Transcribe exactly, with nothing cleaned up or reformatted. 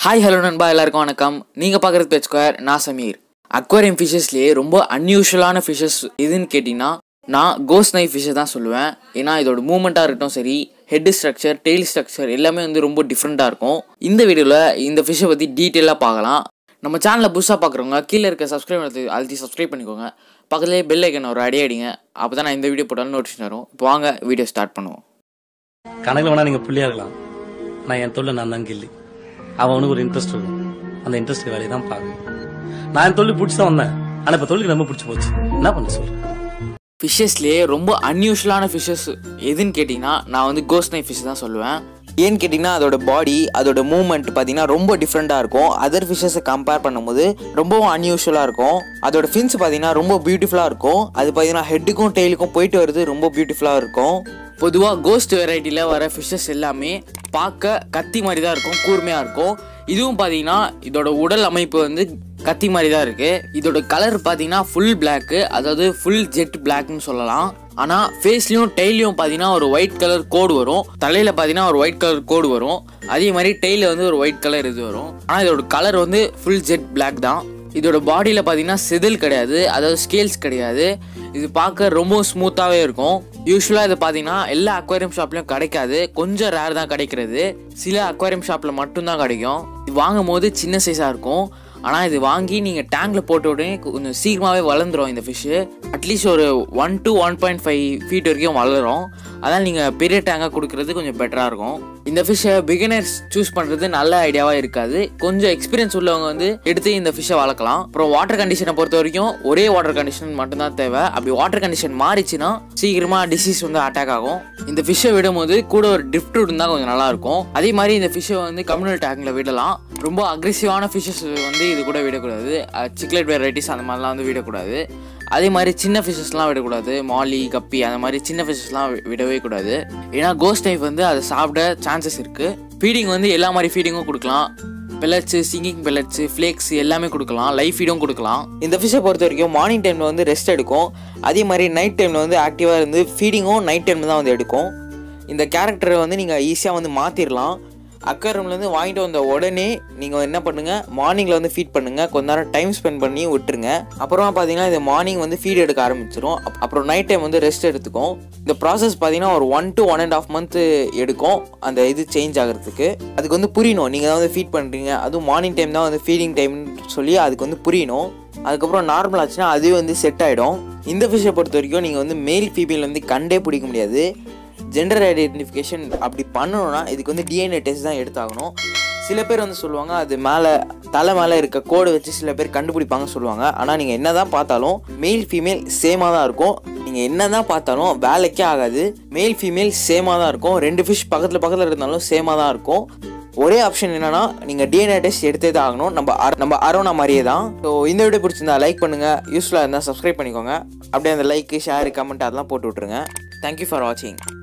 Hi hello நண்பா, எல்லாருக்கும் வணக்கம். நீங்கள் பார்க்குறது பெட் ஸ்கொயர். நான் சமீர். அக்வாரியம் ஃபிஷஸ்லேயே ரொம்ப அன்யூஷுவலான ஃபிஷஸ் எதுன்னு கேட்டிங்கன்னா நான் கோஸ்ட் நைஃப் ஃபிஷ்ஷை தான் சொல்லுவேன். ஏன்னா இதோட மூமெண்ட்டாக இருக்கட்டும் சரி, ஹெட் ஸ்ட்ரக்சர், டெய்ல் ஸ்ட்ரக்சர் எல்லாமே வந்து ரொம்ப டிஃப்ரெண்ட்டாக இருக்கும். இந்த வீடியோவில் இந்த ஃபிஷ்ஷை பற்றி டீட்டெயிலாக பார்க்கலாம். நம்ம சேனலை புதுசாக பார்க்குறவங்க கீழே இருக்க சப்ஸ்கிரைப் அழுத்தி சப்ஸ்கிரைப் பண்ணிக்கோங்க. பக்கத்துலேயே பெல் ஐக்கன் ஒரு அடி அடிங்க. அப்போ தான் நான் இந்த வீடியோ போட்டாலும் நோட்டிஃபிகேஷன் வரும். இப்போ வாங்க வீடியோ ஸ்டார்ட் பண்ணுவோம். கணக்கில் வேணா நீங்கள் புள்ளியாக இருக்கலாம். நான் என் தொழில் நான் தான் கில்லி. அவனுக்கு ஒரு இன்ட்ரெஸ்ட் இருக்கும். அந்த இன்ட்ரெஸ்ட் வேலையை தான் பார்க்கணும். நான் என் தொழில் பிடிச்சி தான் வந்தேன். ஆனால் இப்போ தொழிலுக்கு ரொம்ப பிடிச்சி போச்சு. என்ன பண்ண சொல்கிறேன்? ஃபிஷ்ஷஸ்லேயே ரொம்ப அன்யூஷுவலான ஃபிஷ்ஷஸ் எதுன்னு கேட்டிங்கன்னா நான் வந்து கோஸ்ட் நைஃப் ஃபிஷ் தான் சொல்லுவேன். ஏன்னு கேட்டிங்கன்னா அதோட பாடி, அதோட மூவ்மெண்ட் பார்த்தீங்கன்னா ரொம்ப டிஃப்ரெண்ட்டாக இருக்கும். அதர் ஃபிஷ்ஷஸை கம்பேர் பண்ணும்போது ரொம்பவும் அன்யூஷுவலாக இருக்கும். அதோட ஃபின்ஸ் பார்த்தீங்கன்னா ரொம்ப பியூட்டிஃபுல்லாக இருக்கும். அது பார்த்தீங்கன்னா ஹெட்டுக்கும் டெய்லுக்கும் போயிட்டு வருது ரொம்ப பியூட்டிஃபுல்லாக இருக்கும். பொதுவாக கோஸ்ட் வெரைட்டியில் வர ஃபிஷ்ஷஸ் எல்லாமே பார்க்க கத்தி மாதிரி தான் இருக்கும், கூர்மையாக இருக்கும். இதுவும் பார்த்தீங்கன்னா இதோட உடல் அமைப்பு வந்து கத்தி மாதிரி தான் இருக்குது. இதோட கலர் பார்த்தீங்கன்னா ஃபுல் பிளாக்கு, அதாவது ஃபுல் ஜெட் பிளாக்னு சொல்லலாம். ஆனால் ஃபேஸ்லையும் டெய்லையும் பார்த்தீங்கன்னா ஒரு ஒயிட் கலர் கோடு வரும். தலையில் பார்த்தீங்கன்னா ஒரு ஒயிட் கலர் கோடு வரும். அதே மாதிரி டெய்லில் வந்து ஒரு ஒயிட் கலர் இது வரும். ஆனால் இதோட கலர் வந்து ஃபுல் ஜெட் பிளாக் தான். இதோட பாடியில் பார்த்தீங்கன்னா செதில் கிடையாது, அதாவது ஸ்கேல்ஸ் கிடையாது. இது பார்க்க ரொம்ப ஸ்மூத்தாகவே இருக்கும். யூஸ்வலாக இது பார்த்தீங்கன்னா எல்லா அக்வாரியம் ஷாப்லையும் கிடைக்காது, கொஞ்சம் ரேர் தான் கிடைக்கிறது. சில அக்வாரியம் ஷாப்பில் மட்டும்தான் கிடைக்கும். இது வாங்கும் போது சின்ன சைஸாக இருக்கும். ஆனால் இது வாங்கி நீங்கள் டேங்கில் போட்ட உடனே கொஞ்சம் சீக்கிரமாகவே வளர்ந்துடும் இந்த ஃபிஷ்ஷு. அட்லீஸ்ட் ஒரு one to one point five feet வரைக்கும் வளரும். அதனால் நீங்கள் பெரிய டேங்காக கொடுக்குறது கொஞ்சம் பெட்டராக இருக்கும். இந்த ஃபிஷ்ஷை பிகினர்ஸ் சூஸ் பண்ணுறது நல்ல ஐடியாவாக இருக்காது. கொஞ்சம் எக்ஸ்பீரியன்ஸ் உள்ளவங்க வந்து எடுத்து இந்த ஃபிஷ்ஷை வளர்க்கலாம். அப்புறம் வாட்டர் கண்டிஷனை பொறுத்த வரைக்கும் ஒரே வாட்டர் கண்டிஷன் மட்டும்தான் தேவை. அப்படி வாட்டர் கண்டிஷன் மாறிச்சுன்னா சீக்கிரமாக டிசீஸ் வந்து அட்டாக் ஆகும். இந்த ஃபிஷ்ஷை விடும்போது கூட ஒரு ட்ரிஃப்ட் இருந்தால் கொஞ்சம் நல்லாயிருக்கும். அதே மாதிரி இந்த ஃபிஷ்ஷை வந்து கம்யூனல் டேங்கில் விடலாம். ரொம்ப அக்ரெசிவான ஃபிஷ்ஷஸ் வந்து இது கூட விடக்கூடாது. சிக்லெட் வெரைட்டிஸ் அந்த மாதிரிலாம் வந்து விடக்கூடாது. அதே மாதிரி சின்ன ஃபிஷ்ஷஸ்லாம் விடக்கூடாது. மாலி, கப்பி அந்த மாதிரி சின்ன ஃபிஷ்ஷஸ்லாம் விடவே கூடாது. ஏன்னா கோஸ்ட் நைஃப் வந்து அதை சாப்பிட சான்சஸ் இருக்குது. ஃபீடிங் வந்து எல்லா மாதிரி ஃபீடிங்கும் கொடுக்கலாம். பெல்லட்ஸு, சிங்கிங் பெல்லட்ஸு, ஃப்ளேக்ஸ் எல்லாமே கொடுக்கலாம். லைஃப் ஃபீடும் கொடுக்கலாம். இந்த ஃபிஷ்ஷை பொறுத்த வரைக்கும் மார்னிங் டைமில் வந்து ரெஸ்ட் எடுக்கும். அதே மாதிரி நைட் டைமில் வந்து ஆக்டிவாக இருந்து ஃபீடிங்கும் நைட் டைமில் தான் வந்து எடுக்கும். இந்த கேரக்டரை வந்து நீங்கள் ஈஸியாக வந்து மாற்றிடலாம். அக்வாரியம்லேருந்து வாங்கிட்டு வந்த உடனே நீங்கள் என்ன பண்ணுங்கள், மார்னிங்கில் வந்து ஃபீட் பண்ணுங்கள். கொஞ்ச நேரம் டைம் ஸ்பெண்ட் பண்ணி விட்டுருங்க. அப்புறமா பார்த்தீங்கன்னா இது மார்னிங் வந்து ஃபீட் எடுக்க ஆரம்பிச்சிடும். அப்புறம் நைட் டைம் வந்து ரெஸ்ட் எடுத்துக்கும். இந்த ப்ராசஸ் பார்த்தீங்கன்னா ஒரு one to one and half month எடுக்கும் அந்த இது சேஞ்ச் ஆகிறதுக்கு. அதுக்கு வந்து புரியணும் நீங்கள் தான் வந்து ஃபீட் பண்ணுறீங்க, அதுவும் மார்னிங் டைம் தான் வந்து ஃபீடிங் டைம்னு சொல்லி அதுக்கு வந்து புரியணும். அதுக்கப்புறம் நார்மல் ஆச்சுன்னா அதுவே வந்து செட் ஆகிடும். இந்த ஃபிஷ்ஷை பொறுத்த வரைக்கும் நீங்கள் வந்து மேல் ஃபீமேல் வந்து கண்டே பிடிக்க முடியாது. ஜெண்டர் ஐடென்டிஃபிகேஷன் அப்படி பண்ணணும்னா இதுக்கு வந்து டிஎன்ஏ டெஸ்ட் தான் எடுத்தாகணும். சில பேர் வந்து சொல்லுவாங்க அது மேலே தலை மேலே இருக்க கோடு வச்சு சில பேர் கண்டுபிடிப்பாங்க சொல்லுவாங்க. ஆனால் நீங்கள் என்ன தான் பார்த்தாலும் மேல் ஃபீமேல் சேமாக தான் இருக்கும். நீங்கள் என்ன தான் பார்த்தாலும் வேலைக்கே ஆகாது. மேல் ஃபீமேல் சேமாக தான் இருக்கும். ரெண்டு ஃபிஷ் பக்கத்தில் பக்கத்தில் இருந்தாலும் சேமாக தான் இருக்கும். ஒரே ஆப்ஷன் என்னன்னா நீங்கள் டிஎன்ஏ டெஸ்ட் எடுத்தே தான் ஆகணும். நம்ம நம்ம அரோனா மாதிரியே தான். ஸோ இந்த வீடியோ பிடிச்சிருந்தா லைக் பண்ணுங்கள், யூஸ்ஃபுல்லாக இருந்தால் சப்ஸ்கிரைப் பண்ணிக்கோங்க. அப்படியே அந்த லைக், ஷேர், கமெண்ட் அதெல்லாம் போட்டு விட்ருங்க. தேங்க்யூ ஃபார் வாட்சிங்.